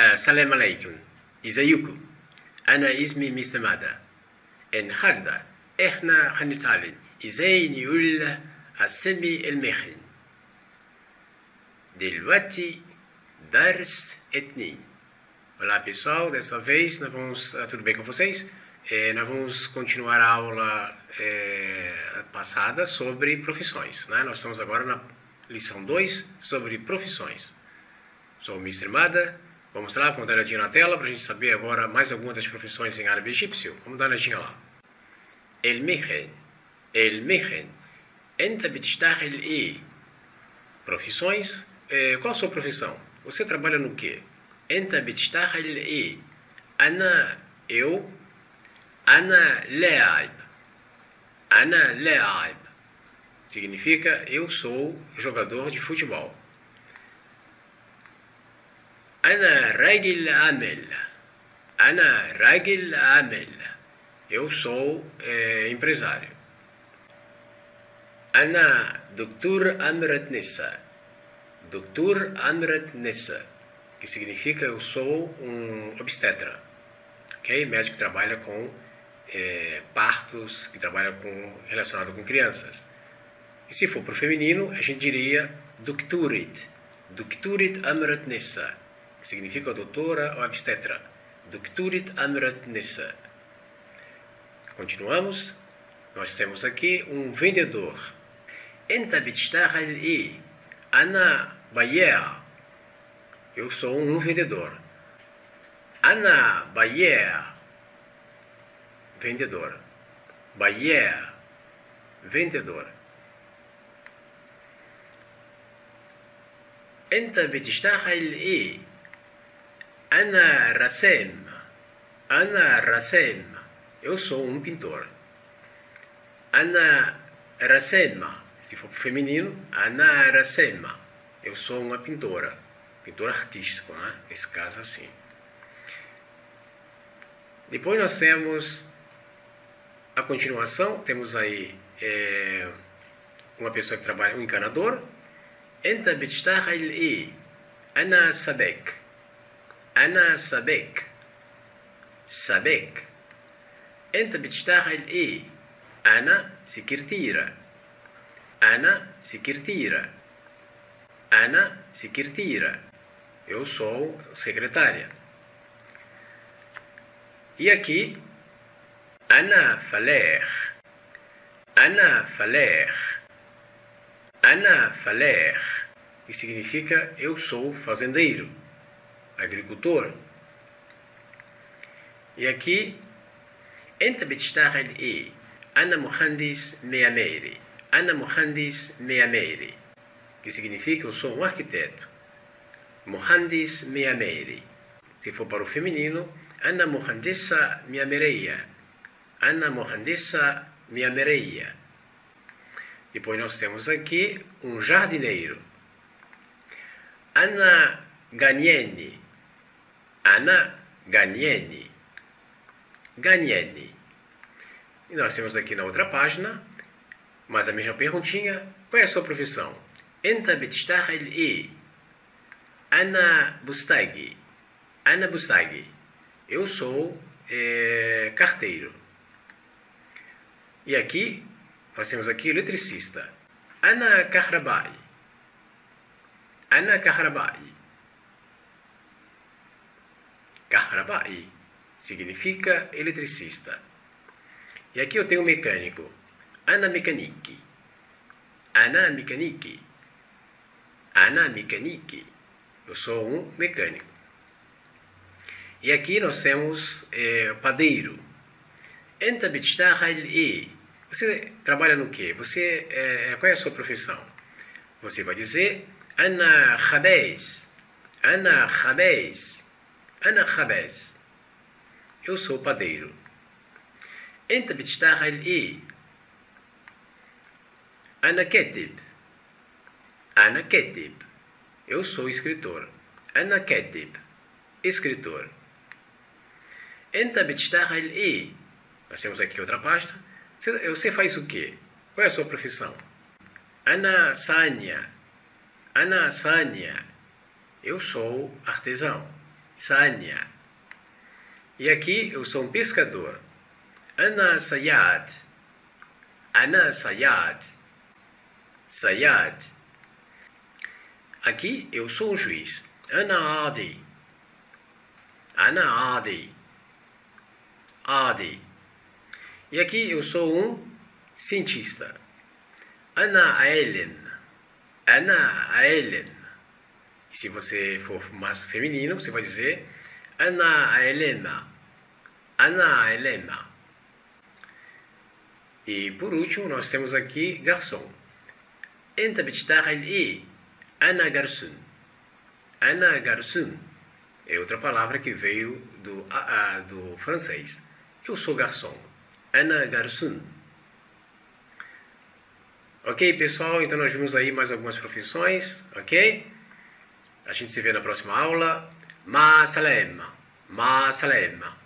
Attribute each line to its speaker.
Speaker 1: السلام عليكم. ازيكم؟ أنا اسمي مستر مادة. النهاردة احنا هنتعلم ازاي نقول اسامي المهن. Délwati Dars Etni. Olá pessoal, dessa vez nós vamos, tudo bem com vocês? Nós vamos continuar a aula passada sobre profissões, né? Nós estamos agora na lição 2 sobre profissões. Sou o Mr. Mada, vamos lá, vamos dar uma olhadinha na tela para a gente saber agora mais algumas das profissões em árabe egípcio. Vamos dar uma olhadinha lá. المهن أنت بتشتغل إيه؟ Profissões. Qual a sua profissão? Você trabalha no quê? أنت بتشتغل إيه؟ eu. أنا لاعب. Significa eu sou jogador de futebol. أنا راجل عمل. Eu sou empresário. أنا دكتور أمراض نساء. Que significa eu sou um obstetra. Ok? Médico que trabalha com partos, que trabalha relacionado com crianças. E se for para o feminino, a gente diria دكتورة أمراض نساء. Que significa doutora ou obstetra. دكتورة أمراض نساء. Continuamos. Nós temos aqui um vendedor. أنت بتشتغل إيه؟ أنا بياع. Eu sou um vendedor. أنا بياع. Vendedor. بياع. Vendedor. أنت بتشتغل إيه؟ أنا رسام. Eu sou um pintor. أنا رسامة. Se for feminino, أنا رسامة. Eu sou uma pintora. Pintor artístico, né? Nesse caso assim. Depois nós temos a continuação. Temos aí uma pessoa que trabalha, um encanador. أنت بتشتغل إيه؟ أنا سباك. أنت بتشتغل إيه؟ أنا سكرتيرة. Eu sou secretária. E aqui, أنا فلاح. Que significa eu sou fazendeiro, agricultor. E aqui, أنت بتشتغل إيه؟ أنا مهندس معماري. Que significa eu sou um arquiteto. مهندس معماري. Se for para o feminino, أنا مهندسة معمارية. Depois nós temos aqui um jardineiro. أنا غنياني. E nós temos aqui na outra página, mais a mesma perguntinha. Qual é a sua profissão? أنت بتشتغل إيه؟ أنا بوستاجي. Eu sou carteiro. E aqui, nós temos aqui eletricista. أنا كهربائي. Kahrabai significa eletricista. E aqui eu tenho mecânico. أنا ميكانيكي. Eu sou um mecânico. E aqui nós temos padeiro. أنت بتشتغل إيه؟ Você trabalha no quê? Qual é a sua profissão? Você vai dizer أنا خباز. Eu sou padeiro. أنت بتشتغل إيه؟ أنا كاتب. Eu sou escritor. أنا كاتب. Escritor. أنت بتشتغل إيه؟ Nós temos aqui outra página. Você faz o quê? Qual é a sua profissão? أنا صانع. Eu sou artesão. Sanya. E aqui eu sou um pescador. Ana sayad. Ana sayad. Sayad. Aqui eu sou um juiz. Ana adi. Ana adi. Adi. E aqui eu sou um cientista. Ana aelen. Ana aelen. E se você for mais feminino, você vai dizer Ana aelena. Ana aelena. E por último, nós temos aqui garçom. Enta بتشتغل ايه? Ana garçon. Ana garçon. É outra palavra que veio do francês. Eu sou garçom. Ana garçon. Ok, pessoal? Então nós vimos aí mais algumas profissões. Ok? A gente se vê na próxima aula. Ma salema. Ma salema.